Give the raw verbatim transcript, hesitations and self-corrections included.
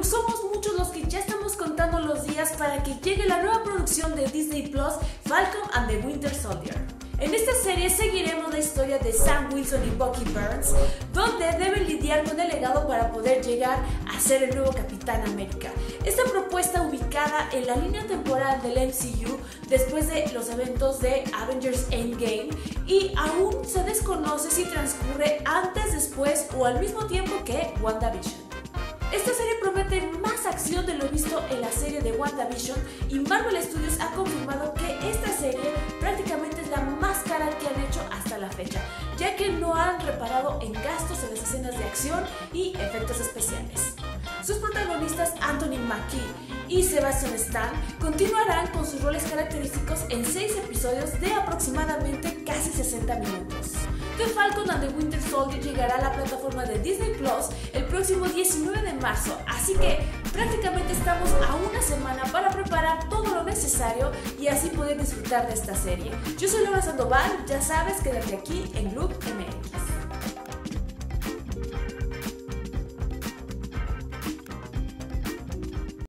pues somos muchos los que ya estamos contando los días para que llegue la nueva producción de Disney Plus, Falcon and the Winter Soldier. En esta serie seguiremos la historia de Sam Wilson y Bucky Barnes, donde deben lidiar con el legado para poder llegar a ser el nuevo Capitán América. Esta propuesta ubicada en la línea temporal del M C U después de los eventos de Avengers Endgame, y aún se desconoce si transcurre antes, después o al mismo tiempo que WandaVision. Esta serie promete más acción de lo visto en la serie de WandaVision, y Marvel Studios ha confirmado que esta serie prácticamente es la más cara que han hecho hasta la fecha, ya que no han reparado en gastos en las escenas de acción y efectos especiales. Sus protagonistas Anthony Mackie y Sebastian Stan continuarán con sus roles característicos en seis episodios de aproximadamente casi sesenta minutos. The Falcon and the Winter Soldier llegará a la plataforma de Disney Plus el próximo diecinueve de marzo, así que prácticamente estamos a una semana para preparar todo lo necesario y así poder disfrutar de esta serie. Yo soy Laura Sandoval, ya sabes, quédate aquí en Loop M X.